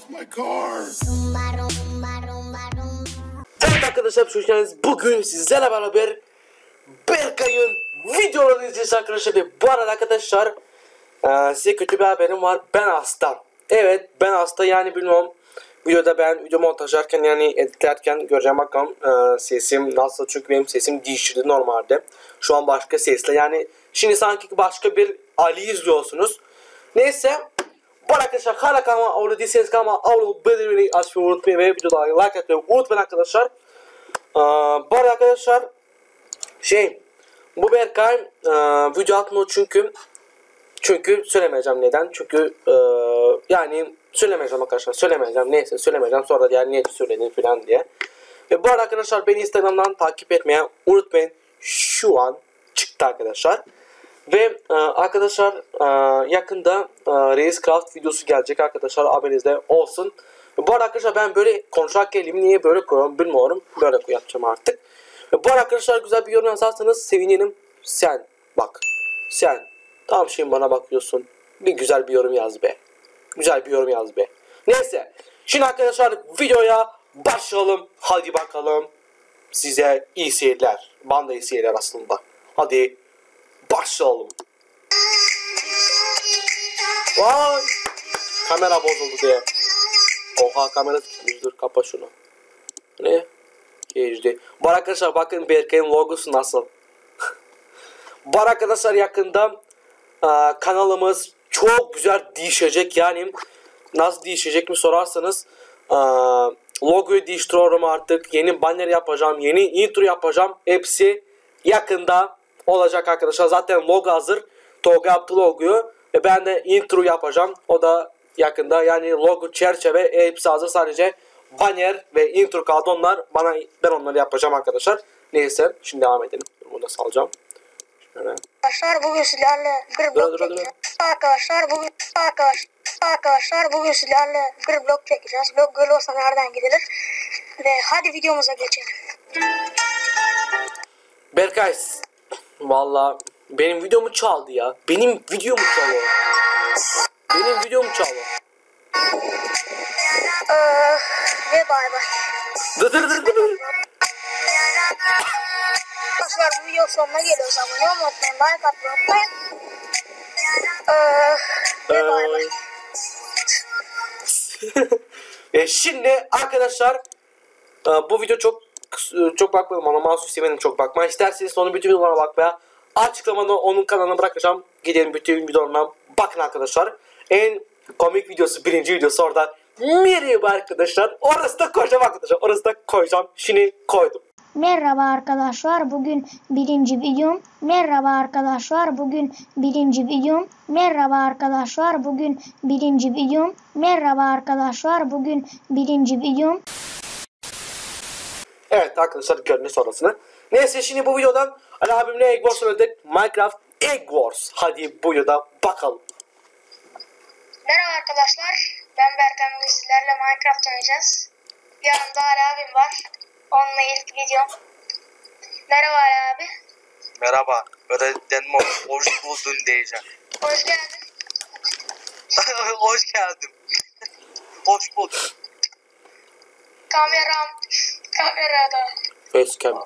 Evet arkadaşlar, hoş geldiniz. Bugün sizlerle beraber Berkay'ın videolarını izleyeceğiz arkadaşlar. Ve bu arada arkadaşlar size kötü bir haberim var. Ben hasta. Evet, ben hasta, yani bilmiyorum. Videoda ben video montajlarken, yani editlerken göreceğim bakalım sesim nasıl, çünkü benim sesim değişti normalde. Şu an başka sesle, yani şimdi sanki başka bir Ali izliyorsunuz. Neyse, bu arkadaşlar hala kanalıma abone değilseniz kanalıma abone olup bildirimleri açmayı unutmayın ve videoda like atmayı unutmayın arkadaşlar. Bu arada arkadaşlar bu Berkay video atmıyor çünkü söylemeyeceğim neden, çünkü yani söylemeyeceğim arkadaşlar, söylemeyeceğim, neyse söylemeyeceğim, sonra yani niye söyledin falan diye. Ve bu arada arkadaşlar beni Instagram'dan takip etmeye unutmayın, şu an çıktı arkadaşlar. Ve arkadaşlar yakında Reis Craft videosu gelecek arkadaşlar, haberinize olsun. Bu arada arkadaşlar ben böyle konuşarak elimi niye böyle koyuyorum bilmiyorum, böyle yapacağım artık. Bu arada arkadaşlar güzel bir yorum yazarsanız sevinirim. Sen bak, sen tam şimdi bana bakıyorsun, bir güzel bir yorum yaz be, güzel bir yorum yaz be. Neyse, şimdi arkadaşlar videoya başlayalım, hadi bakalım. Size iyi seyirler, bana da iyi seyirler aslında, hadi başlayalım. Vay, kamera bozuldu diye. Oha, kamera tutmuş, dur kapa şunu. Ne? Geçti. Bu arkadaşlar bakın Berkay'ın logosu nasıl. Bu arkadaşlar yakında kanalımız çok güzel değişecek, yani nasıl değişecek mi sorarsanız logoyu değiştiriyorum artık, yeni banner yapacağım, yeni intro yapacağım, hepsi yakında olacak arkadaşlar. Zaten logo hazır, Tolga yaptı logoyu ve ben de intro yapacağım, o da yakında. Yani logo, çerçeve hepsi hazır, sadece banner ve intro kaldı, ben onları yapacağım arkadaşlar. Neyse, şimdi devam edelim. Bunu da salacağım. Şöyle. Arkadaşlar bugün sizlerle bir blog çekeceğiz. Arkadaşlar bugün sizlerle bir blog çekeceğiz. Blog görüyorsa nereden gidilir? Ve hadi videomuza geçelim. Berkay, valla benim videomu çaldı ya. Benim videomu çalıyor. Ve bay bay. Dır. Arkadaşlar bu video sonuna geliyoruz. Abone olmayı unutmayın. Like atmayı unutmayın. Ve bay bay. Şimdi arkadaşlar bu video çok bakmadım ama mahsus istemedim çok bakma. İsterseniz onun bütün videolarına bakmaya açıklamada onun kanalına bırakacağım. Gidelim bütün videolarına bakın arkadaşlar. En komik videosu, birinci videosu orada. Merhaba arkadaşlar. Orası da koyacağım arkadaşlar. Orası da koyacağım. Şimdi koydum. Merhaba arkadaşlar, bugün birinci videom. Merhaba arkadaşlar, bugün birinci videom. Merhaba arkadaşlar, bugün birinci videom. Merhaba arkadaşlar, bugün birinci videom. Evet arkadaşlar, gördünüz sonrasını. Neyse, şimdi bu videodan Ali abimle Egg Wars oynadık. Minecraft Egg Wars. Hadi bu videoda bakalım. Merhaba arkadaşlar. Ben Berkan. Bugün sizlerle Minecraft oynayacağız. Yanımda Ali abim var. Onunla ilk videom. Merhaba Ali abi. Merhaba. Böyle denme, hoş buldun diyeceğim. Hoş geldin. Hoş geldim. Hoş bulduk. Kamerada. Facecam.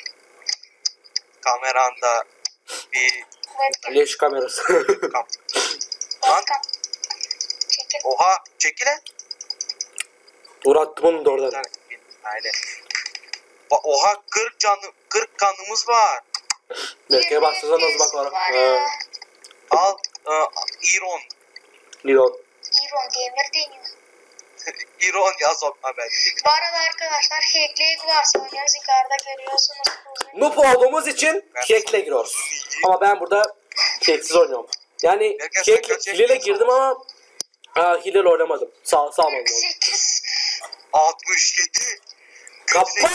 Kameranda bir Leş kamerası. kam. Lan. Çekil. Oha, çekile. Uğrattım onu da oradan. Aynen. Oha, 40 kanımız var. Berkay'a baksanıza nasıl baklar. Al İron. Lilon. İron demir deniyor. İron yaz o haber. Bu arada arkadaşlar hackleg varsa oynuyoruz. Yukarıda görüyorsunuz. Noob olduğumuz için hack'le giriyoruz. Ama ben burada hack'siz oynuyorum. Yani hileyle girdim ama hileyle oynamadım. Sağmadım. 48. 67. Kapak!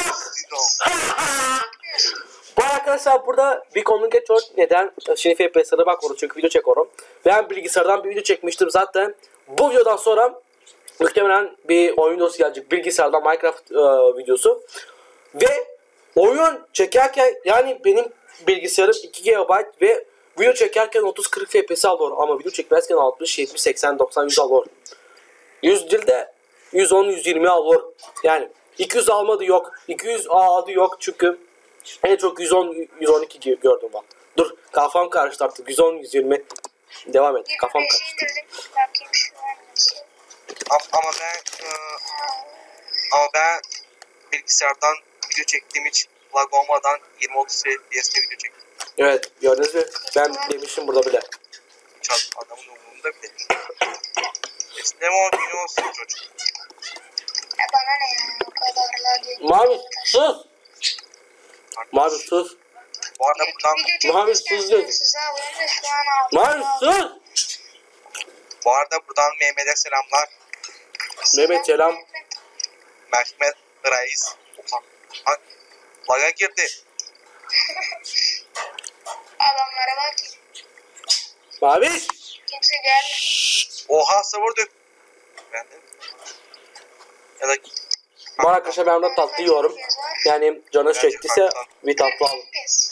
Bu arkadaşlar burada bir konu geçiyor. Neden? Şimdi FPS'e bakıyorum çünkü video çekiyorum. Ben bilgisayardan bir video çekmiştim zaten. Bu videodan sonra muhtemelen bir oyun videosu gelecek. Bilgisayardan Minecraft videosu. Ve oyun çekerken, yani benim bilgisayarım 2 GB ve video çekerken 30-40 FPS alıyor. Ama video çekmezken 60, 70, 80, 90, 100 alıyor. 100 değil de 110-120 alır. Yani 200 almadı yok. 200 aldı yok çünkü en çok 110-112 gördüm bak. Dur kafam karıştı artık. 110-120. Devam et. Kafam 25'i karıştı. indirdim. Bakayım şu an nasıl. Ama ben bilgisayardan video çektiğim için lag olmadan 20-30 FPS'te video çektim. Evet gördünüz mü? Ben demiştim burada bile. Adamın umurunda bile değil. Ne var dünya olsun çocuk. Bana ne ya o kadar lag. Mavi sus. Mavi sus. Bu arada buradan, Mavi sus dedim. Size alayım da şu an aldım. Mavi sus. Mehmet'e selamlar. Mehmet selam. Mehmet Reis. Ha, laga girdi. Adamlara bak. Mavi. Kimse gelmiyor. Oha savurduk. Ben de. Ya da Bu arkadaşlar ben de tatlı yiyorum. Yani canı çektiyse bir tatlı alın.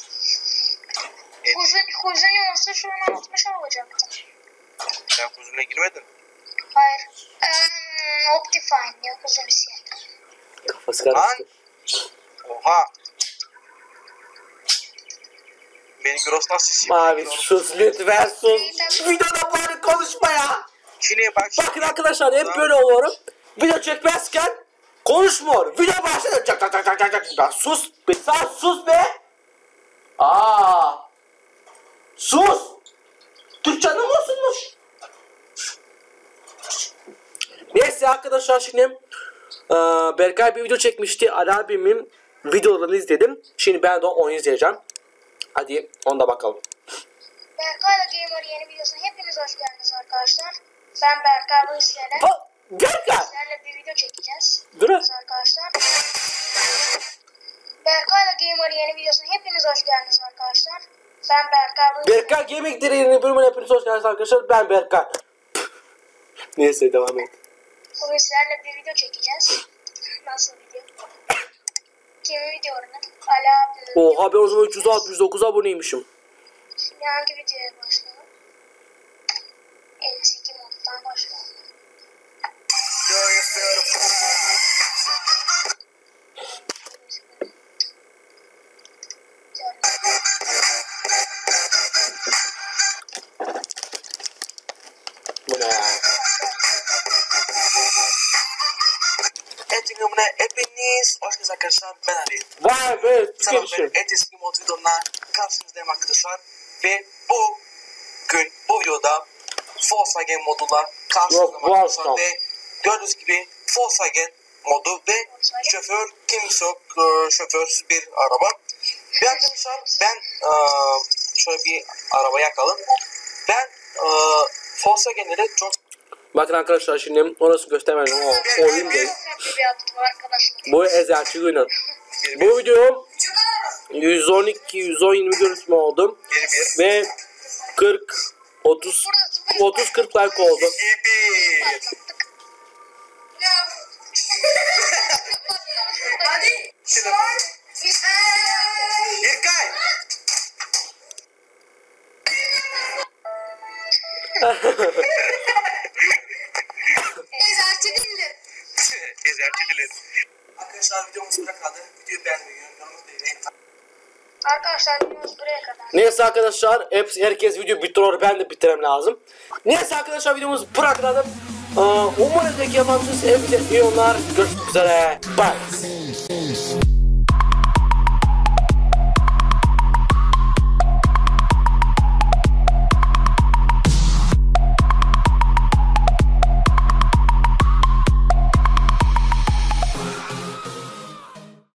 Kuzeni olsa şu an 60 alacaktım. sen kuzuna girmedin. Hayır. Optifine ya kuzunisi. Kafası karıştı. Oha. Beni gross nasıl şişiyor? Mavi sus lütfen sus. Videoda bari konuşma ya. Şimdi bak. Bakın arkadaşlar hep böyle oluyorum. Video çekmezken konuşmuyor. Video başladı. Cak cak cak cak cak cak. Sus. Sen sus be. Sus. Türkçe anlamıyorsunuz. Neyse arkadaşlar şimdi Berkay bir video çekmişti. Ali abimin videolarını izledim. Şimdi ben de onu izleyeceğim. Hadi ona da bakalım. Berkay'la Gamer yeni videosuna hepiniz hoş geldiniz arkadaşlar. Ben Berkay bu işlerle. Berkay. Sizlerle bir video çekeceğiz. Dur. Arkadaşlar. Berkay'la Gamer yeni videosuna hepiniz hoş geldiniz arkadaşlar. Ben Berkay bu Berkay Gaming Direği'nin bölümüne hepiniz hoş geldiniz arkadaşlar. Ben Berkay. Neyse devam et. Bugün sizlerle bir video çekeceğiz. Nasıl video? Kimin videolarını? Ali abi. Oha ben o zaman 369 aboneymişim. Şimdi hangi videoya başlayalım? 52 moddan başlayalım. Bu ne ya? Hepiniz hoş geldiniz arkadaşlar. Ben Ali. Vay be Selam gelişim. ben eski mod videomla karşınızdayım arkadaşlar. Ve bugün bu videoda Volkswagen moduyla karşınızdayım Yok, arkadaşlar. Volkswagen. Ve gördüğünüz gibi Volkswagen modu ve şoför kimse yok, şoförsüz bir araba. Ve arkadaşlar ben şöyle bir araba yakalım. Ben Volkswagen'leri çok Bakın arkadaşlar şimdi orası göstermedim ama oyun değil. Çok bir yaptım arkadaşlar. Bu ezelci günü. Bu video 112-120 görüntü oldu. Ve 30-40 like oldu. Hadi. İlkay. Ezerçi dilli. Ezerçi dilin. Arkadaşlar videomuz buraya kadar. Videoyu beğenmeyi, yorumlarınızı beğenmeyi. Arkadaşlar videomuz buraya kadar. Neyse arkadaşlar herkes video bitiriyor, ben de bitirem lazım. Neyse arkadaşlar videomuz buraya kadar. Umarım ki yaparsınız. Hepinize iyi oyunlar. Görüşmek üzere. Bye.